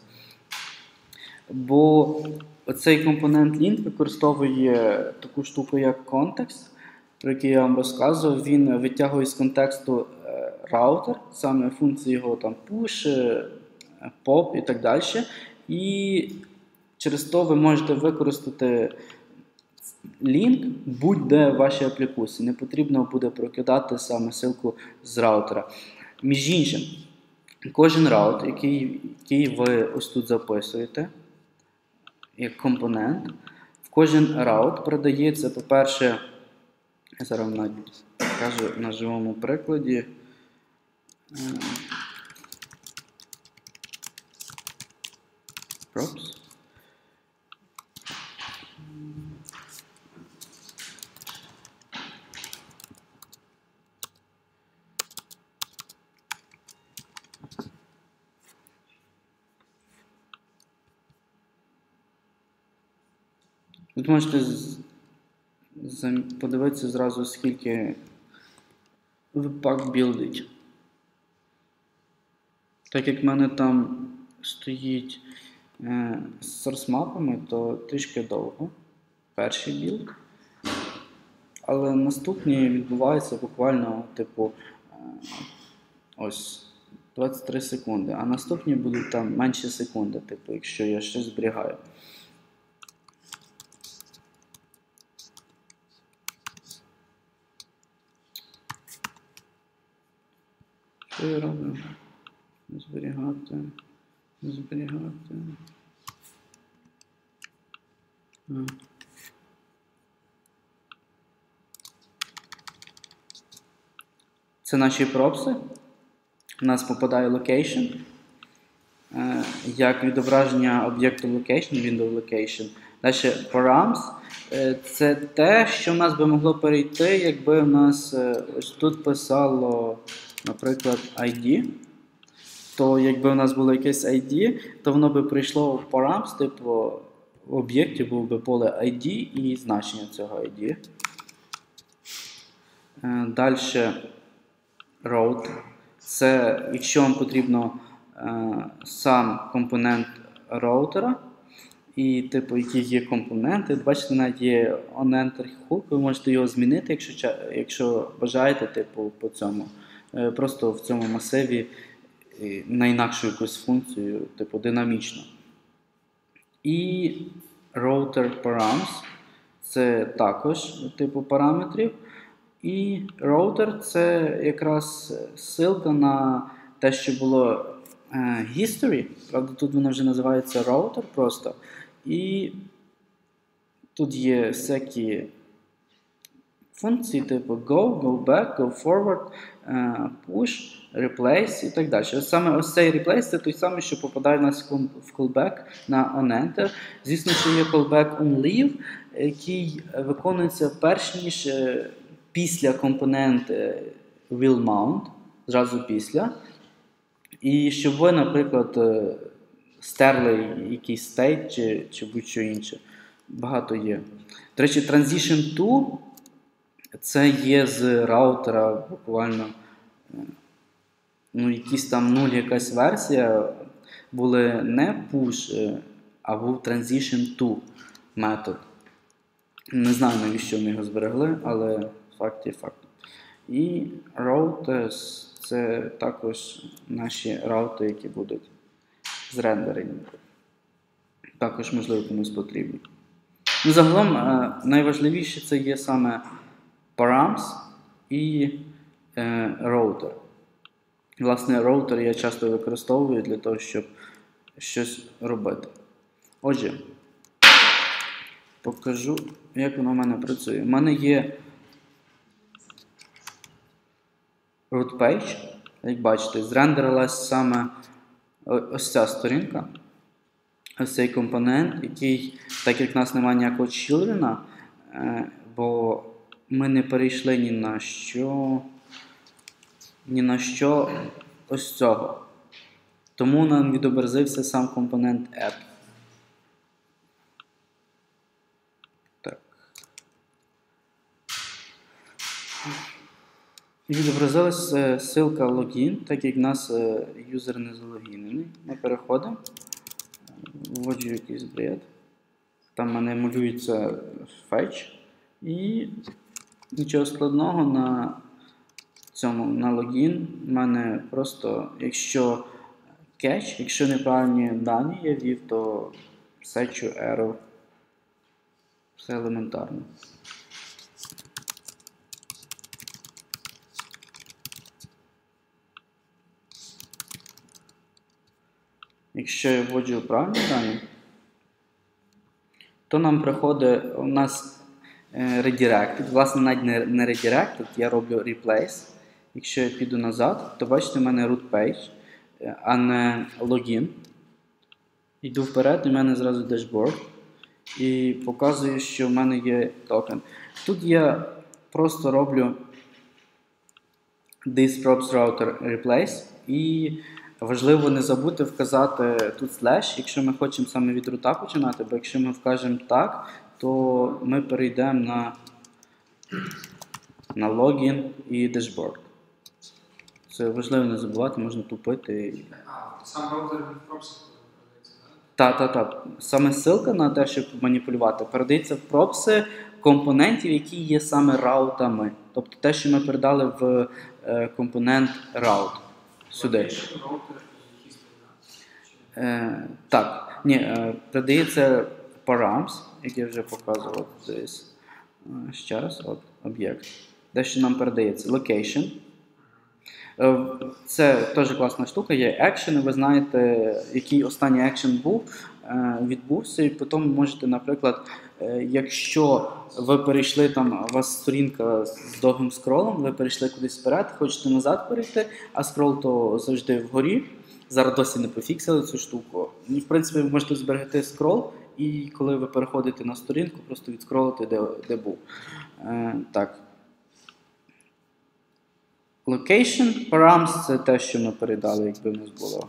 Бо оцей компонент link використовує таку штуку, як контекст, про який я вам розказував. Він витягує з контексту е, раутер, саме функції його там push, е, pop і так далі. І через то ви можете використати лінк будь-де в вашій аплікації. Не потрібно буде прокидати саме ссылку з раутера. Між іншим, кожен раут, який, який ви ось тут записуєте, як компонент, в кожен раут продається, по-перше, я зараз вам покажу на живому прикладі. Props. Тут можете з, з, подивитися зразу, скільки веб-пак білдить. Так як в мене там стоїть е, з source-мапами, то трішки довго. Перший білд. Але наступні відбуваються буквально, типу, е, ось двадцять три секунди. А наступні будуть там менше секунди, типу, якщо я щось зберігаю. Що я роблю? Зберігати, зберігати. А. Це наші пропси. У нас попадає location. Е, як відображення об'єкту location, window location. Далі params. Е, це те, що в нас би могло перейти, якби в нас е, ось тут писало, наприклад, ай ді. то якби у нас було якесь ай ді, то воно би прийшло в params, типу в об'єкті був би поле ай ді і значення цього ай ді. Далі route. Це якщо вам потрібно е, сам компонент роутера, і типу, які є компоненти. Бачите, навіть є onEnter hook, ви можете його змінити, якщо, якщо бажаєте, типу, по цьому. Е, просто в цьому масиві на інакшу якусь функцію, типу динамічно. І router params це також типу параметрів. І router це якраз ссылка на те, що було е, history. Правда, тут воно вже називається router просто. І тут є всякі функції, типу go, go back, go forward, uh, push, replace і так далі. Ось саме ось цей replace це той самий, що попадає в нас в callback на onEnter. Звісно, що є callback onLeave, який виконується перш ніж після компонент will mount, зразу після. І щоб ви, наприклад, стерли якийсь state чи, чи будь-що інше. Багато є. До речі, transition to це є з раутера буквально ну, якісь там нуль якась версія. Були не push, а був transition to метод. Не знаю, навіщо вони його зберегли, але факт є факт. І routes це також наші раути, які будуть зрендерені. Також, можливо, комусь потрібні. Ну, загалом, найважливіше це є саме params і е, роутер. Власне, роутер я часто використовую для того, щоб щось робити. Отже, покажу, як воно в мене працює. У мене є root page. Як бачите, зрендерилась саме ось ця сторінка. Ось цей компонент, який, так як в нас немає ніякого children, бо ми не перейшли ні на що, ні на що ось цього. Тому нам відобразився сам компонент add. Так. І відобразилася ссылка login, так як в нас юзер не залогінений. Ми переходимо. Вводжу якийсь бред. Там в мене малюється fetch. І нічого складного на цьому, на логін. У мене просто, якщо catch, якщо неправильні дані я ввів, то сечу error. Все елементарно. Якщо я вводжу правильні дані, то нам приходить у нас redirected. Власне, навіть не redirected, я роблю replace. Якщо я піду назад, то бачите, у мене root page, а не login. Йду вперед, і в мене зразу dashboard. І показую, що в мене є токен. Тут я просто роблю this props router replace. І важливо не забути вказати тут слеш, якщо ми хочемо саме від рута починати, бо якщо ми вкажемо так, то ми перейдемо на, на логін і дешборд. Це важливо не забувати, можна тупити. А, сам роутер в пропсах передається, Так, так? так, так. Саме ссылка на те, щоб маніпулювати, передається в пропси компонентів, які є саме раутами. Тобто те, що ми передали в е, компонент route. Сюди. Роутер і history, Е, так, ні, е, передається params, як я вже показував десь. Е, ще раз, от, об'єкт. Де що нам передається? Location. Е, це теж класна штука, є action, ви знаєте, який останній action був, е, відбувся, і потім можете, наприклад, е, якщо ви перейшли, там, у вас сторінка з довгим скролом, ви перейшли кудись вперед, хочете назад перейти, а скрол то завжди вгорі. Зараз досі не пофіксили цю штуку. І, в принципі, ви можете зберегти скрол, і коли ви переходите на сторінку, просто відскролити, де, де був. Е, так. Location params це те, що ми передали, якби в нас було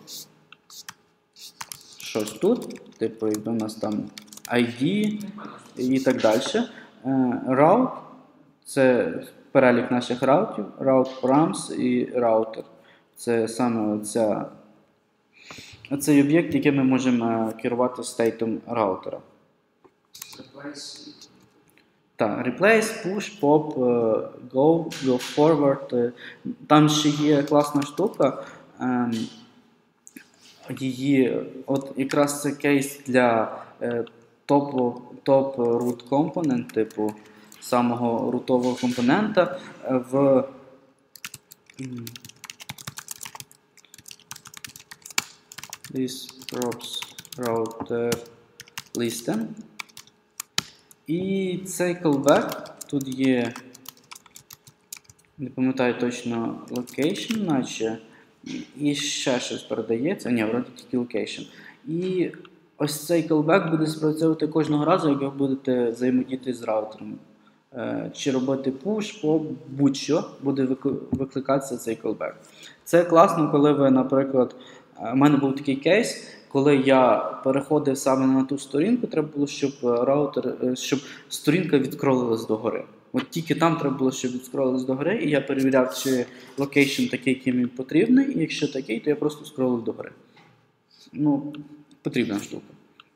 щось тут, типу, якби в нас там ай ді і так далі. Route це перелік наших раутів, route params і router. Це саме оця, оцей об'єкт, який ми можемо керувати стейтом раутера. Replace. Так, replace, push, pop, е, go, go forward. е. Там ще є класна штука. ем, Її, от якраз це кейс для е, топ, топ root component, типу самого рутового компонента е, в м, this props router listen. І цей callback, тут є, не пам'ятаю точно, location, наче, і ще щось передається, ні, вроді тільки location. І ось цей callback буде спрацьовувати кожного разу, як ви будете взаємодіяти з раутером. Е, Чи робити push, pop, будь-що, буде викли- викликатися цей callback. Це класно, коли ви, наприклад, е, у мене був такий кейс, коли я переходив саме на ту сторінку, треба було, щоб раутер, е, щоб сторінка відскролилась догори. От тільки там треба було, щоб відскролилась догори, і я перевіряв, чи локейшн такий, який мені потрібний, і якщо такий, то я просто скролив догори. Ну, потрібна штука.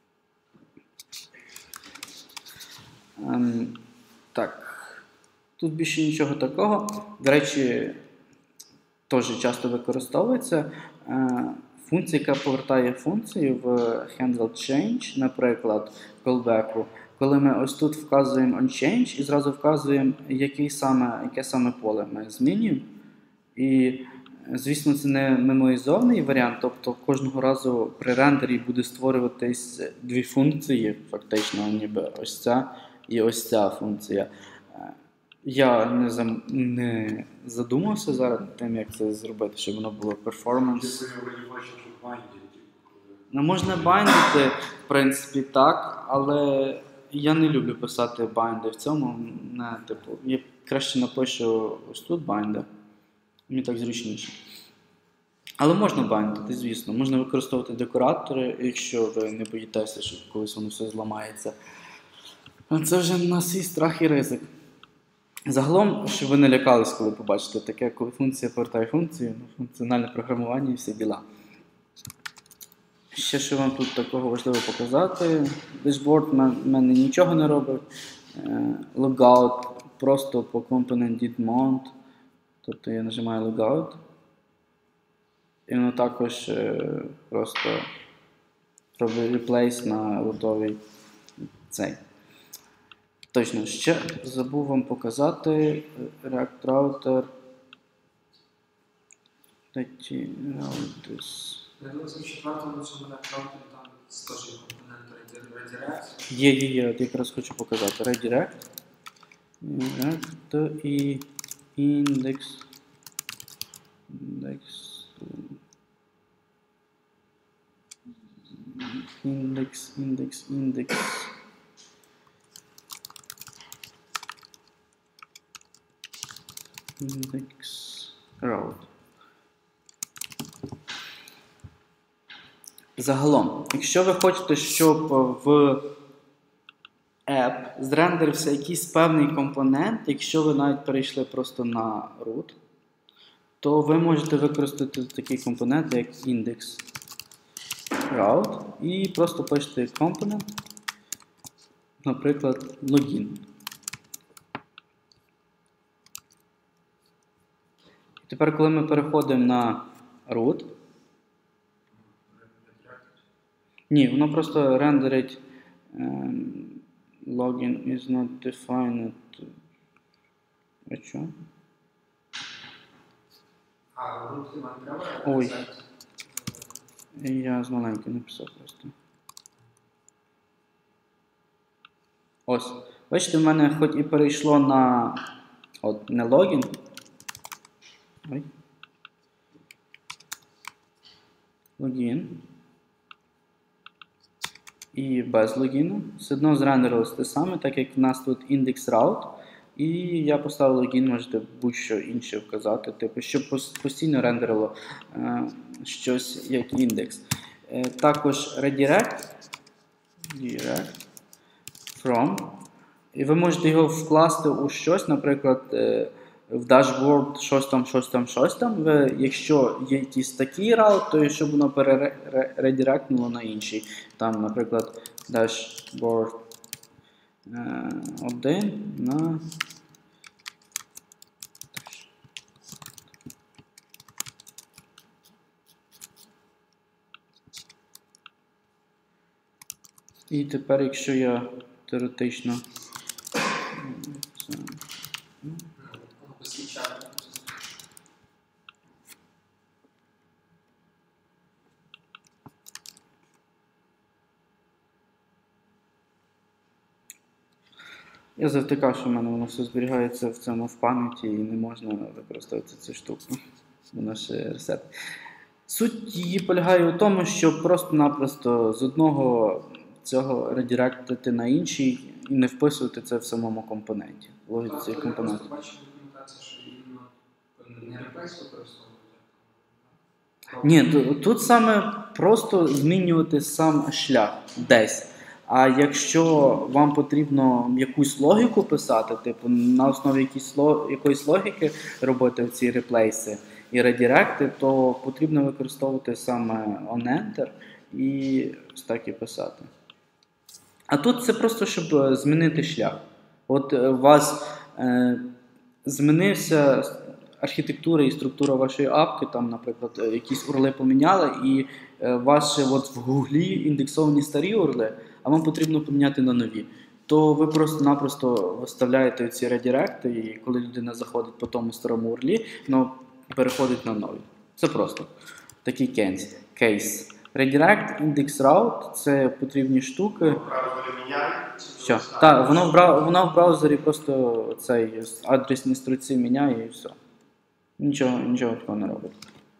Ем, так, тут більше нічого такого. До речі, теж часто використовується е, функція, яка повертає функцію в handle change, наприклад, callback. Коли ми ось тут вказуємо onChange і зразу вказуємо, який саме, яке саме поле ми змінюємо. І, звісно, це не меморизований варіант, тобто кожного разу при рендері буде створюватись дві функції, фактично, ніби ось ця і ось ця функція. Я не, зам... не задумався зараз над тим, як це зробити, щоб воно було перформанс. Если вы не хочешь бандить, Ну, можна байдити, в принципі, так, але я не люблю писати байнди в цьому. Не, типу, я краще напишу ось тут байнди. Мені так зручніше. Але можна байдити, звісно. Можна використовувати декоратори, якщо ви не боїтеся, що колись воно все зламається. А це вже на свій страх і ризик. Загалом, щоб ви не лякались, коли побачите таке, коли функція повертає функцію, ну, функціональне програмування і всі діла. Ще що вам тут такого важливо показати. Dashboard в мене нічого не робить. Logout просто по component did mount. Тобто я нажимаю logout. І воно також просто робить replace на рутовий цей. Точно, ще забув вам показати React Router. Такі routers. Я думаю, в четвертому цьому раутері там теж є компонент redirect. Є, є, є, от якраз хочу показати. Redirect. Redirect і index. Index. Index, index, index. Index route. Загалом, якщо ви хочете, щоб в app зрендерився якийсь певний компонент, якщо ви навіть перейшли просто на root, то ви можете використати такий компонент, як index route, і просто пишете компонент, наприклад, login. Тепер, коли ми переходимо на root, ні, воно просто рендерить um, login is not defined. А що? А, рутки вам треба? Ой. рецепт? Я з маленьким написав просто. Ось. Бачите, в мене хоч і перейшло на от, не логін. Ой. Логін. І без логіну. Все одно зрендерилось те саме, так як в нас тут index route. І я поставив логін, можете будь-що інше вказати, типу, щоб пос- постійно рендерило е, щось як індекс. Е, також redirect, direct from. І ви можете його вкласти у щось, наприклад, е, в dashboard щось там, щось там, щось там. Ви, якщо є якийсь такий раут, то щоб воно перередиректнуло на інший. Там, наприклад, dashboard е, один на І тепер, якщо я теоретично це, Посвідчати. я завтикав, що в мене воно все зберігається в цьому в пам'яті і не можна використовувати цю штуку. Воно ще ресет. Суть її полягає у тому, що просто-напросто з одного цього редиректити на інший і не вписувати це в самому компоненті. В логіці Тобто, я компоненту. просто бачив документацію, що іменно не replace використовувати. Ні, ту- тут саме просто змінювати сам шлях десь. А якщо вам потрібно якусь логіку писати, типу на основі якісь, ло- якоїсь логіки робити ці реплейси і редиректи, то потрібно використовувати саме onEnter і ось так і писати. А тут це просто, щоб е, змінити шлях. От е, у вас е, змінився архітектура і структура вашої апки, там, наприклад, е, якісь урли поміняли, і е, ваші от в Гуглі індексовані старі урли, а вам потрібно поміняти на нові. То ви просто-напросто виставляєте ці редиректи, і коли людина заходить по тому старому урлі, воно переходить на нові. Це просто такий кейс. кейс. Redirect, index route – це потрібні штуки. Браузери міняють? Що? Так, воно в, брау... воно в браузері просто цей адресні строці міняє і все. Нічого, нічого такого не робить.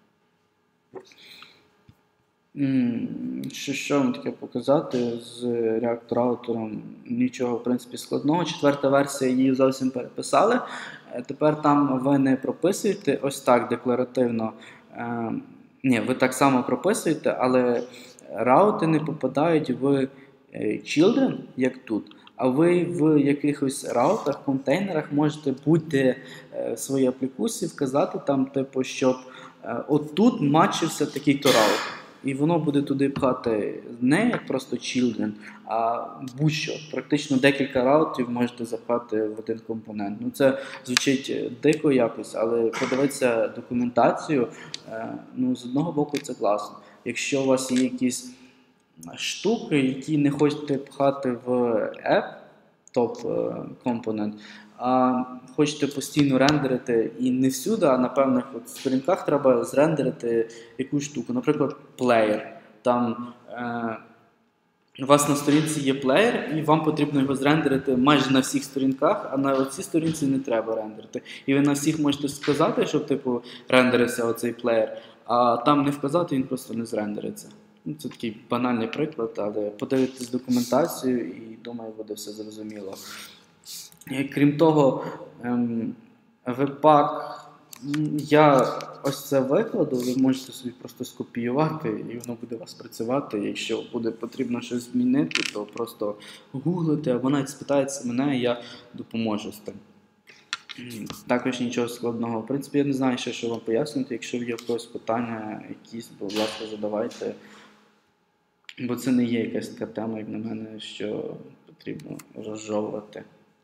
М, Що, що вам таке показати з React раутером? Нічого, в принципі, складного. Четверта версія її зовсім переписали. Е, Тепер там ви не прописуєте ось так декларативно. Е, Ні, ви так само прописуєте, але раути не попадають в е, children, як тут. А ви в якихось раутах, контейнерах можете будь-де е, в своїй аплікації вказати там, типу, щоб е, отут матчився такий-то раут. І воно буде туди пхати не як просто children, а будь-що. Практично декілька раутів можете запхати в один компонент. Ну це звучить дико якось, але подивитися документацію, е, ну з одного боку це класно. Якщо у вас є якісь штуки, які не хочете пхати в app, топ-компонент, а хочете постійно рендерити і не всюди, а на певних от сторінках треба зрендерити якусь штуку. Наприклад, плеєр. Там е, у вас на сторінці є плеєр, і вам потрібно його зрендерити майже на всіх сторінках, а на цій сторінці не треба рендерити. І ви на всіх можете сказати, щоб типу рендерився оцей плеєр, а там не вказати, він просто не зрендериться. Ну, це такий банальний приклад, але подивитись документацію і, думаю, буде все зрозуміло. І, крім того, ем, веб-пак, м, я ось це викладу, ви можете собі просто скопіювати, і воно буде у вас працювати. Якщо буде потрібно щось змінити, то просто гуглите, або навіть спитається мене, і я допоможу з тим. М, Також нічого складного. В принципі, я не знаю ще, що вам пояснити. Якщо є якось питання якісь, будь ласка, задавайте. Бо це не є якась така тема, як на мене, що потрібно розжовувати.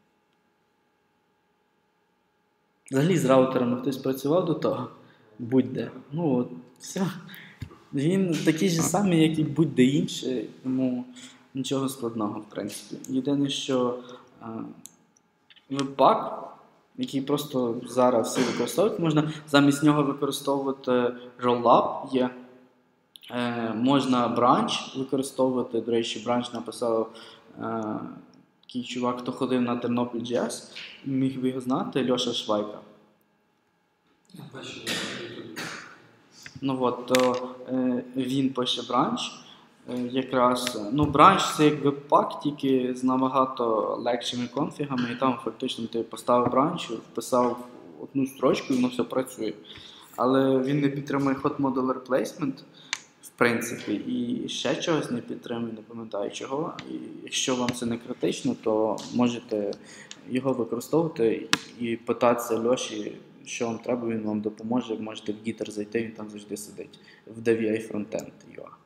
Взагалі з раутерами хтось працював до того? Будь-де. Ну от, все. Він такий же самий, як і будь-де інший, тому нічого складного, в принципі. Єдине, що а, веб-пак, який просто зараз всі використовують, можна замість нього використовувати rollup є. Е, можна бранч використовувати, до речі, бранч написав е, такий чувак, хто ходив на Тернопіль джей ес, міг би його знати, Льоша Швайка. Я бачив, я на Ютубі. Ну от, то е, він пише бранч, Е, Якраз, е, ну, бранч це як веб-пак, тільки з набагато легшими конфігами, і там фактично ти поставив бранч, вписав одну строчку і воно все працює. Але він не підтримує hot modular placement, в принципі, і ще чогось не підтримує, не пам'ятаю чого. І якщо вам це не критично, то можете його використовувати і питатися Льоші, що вам треба, він вам допоможе. Можете в Gitter зайти, він там завжди сидить в ди ві ай Frontend ю ей.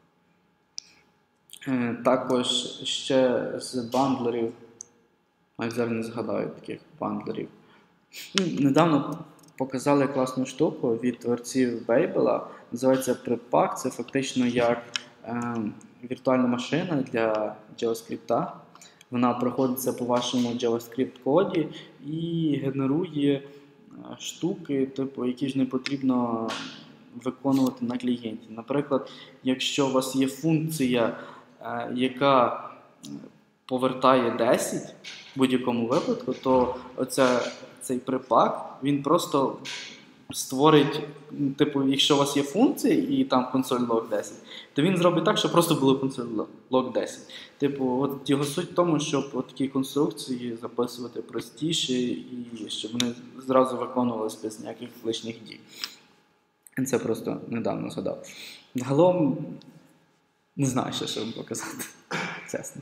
Е, Також ще з бандлерів, навіть зараз не згадаю таких бандлерів. Ну, недавно показали класну штуку від творців Babel, називається Preppack. Це фактично як е, віртуальна машина для JavaScript. Вона проходиться по вашому JavaScript-коді і генерує е, штуки, типу, які ж не потрібно виконувати на клієнті. Наприклад, якщо у вас є функція, е, яка повертає десять в будь-якому випадку, то оця, цей припак, він просто створить, типу, якщо у вас є функції і там console log десять, то він зробить так, щоб просто було console log десять. Типу, от його суть в тому, щоб от такі конструкції записувати простіше і щоб вони зразу виконувалися без ніяких лишніх дій. Це просто недавно згадав. Загалом, не знаю, що ще вам показати, чесно.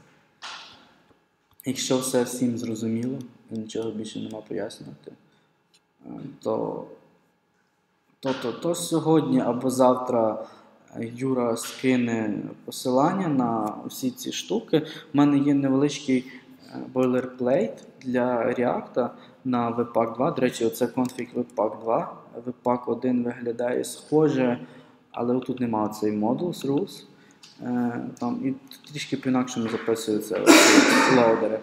Якщо все всім зрозуміло, і нічого більше нема пояснювати, то, то, то, то сьогодні або завтра Юра скине посилання на усі ці штуки. У мене є невеличкий бойлерплейт для React на Webpack два. До речі, оце конфіг Webpack два. Webpack один виглядає схоже, але тут немає цей modules rules. Там і трішки по-інакшому записуються лоудери.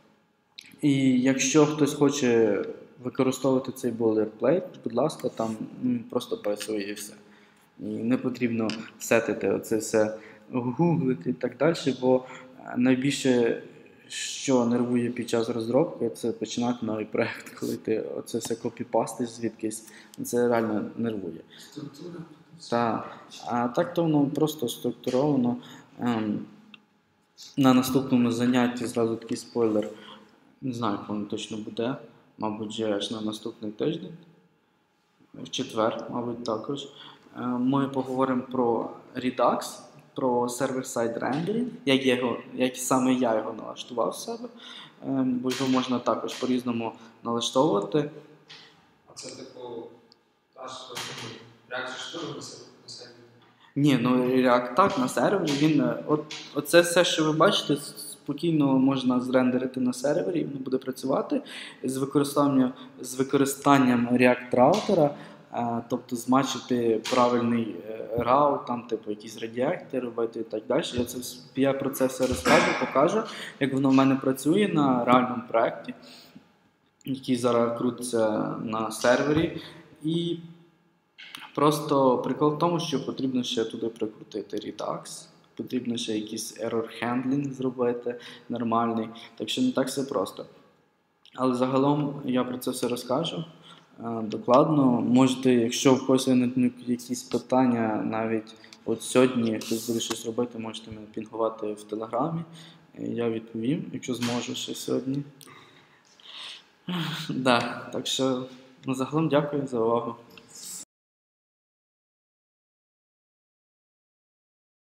І якщо хтось хоче використовувати цей boilerplate, будь ласка, там ну, просто працює і все. І не потрібно сетити оце все, гуглити і так далі, бо найбільше, що нервує під час розробки, це починати новий проєкт, коли ти оце все копіпастиш звідкись, це реально нервує. Структура. Так. А так то воно просто структуровано. Ем, на наступному занятті зразу такий спойлер. Не знаю, як воно точно буде. Мабуть, вже аж на наступний тиждень. В четвер, мабуть, також. Е, ми поговоримо про Redux, про сервер-сайд рендеринг, як, його, як саме я його налаштував в себе. Е, бо його можна також по-різному налаштовувати. А це типу аж реакція штурму на сервері? Ні, ну React так, на сервері, він, от, оце все, що ви бачите, спокійно можна зрендерити на сервері, і воно буде працювати з використанням, з використанням React раутера, а, тобто змачити правильний раут, там, типу, якісь радіакти робити і так далі. Я, це, я про це все розкажу, покажу, як воно в мене працює на реальному проєкті, який зараз крутиться на сервері. І просто прикол в тому, що потрібно ще туди прикрутити Redux, потрібно ще якийсь error handling зробити нормальний, так що не так все просто. Але загалом я про це все розкажу докладно. Можете, якщо в когось виникнуть якісь питання, навіть от сьогодні хтось буде щось робити, можете мене пінгувати в Телеграмі, я відповім, якщо зможу ще сьогодні. Да, так що, ну, загалом дякую за увагу.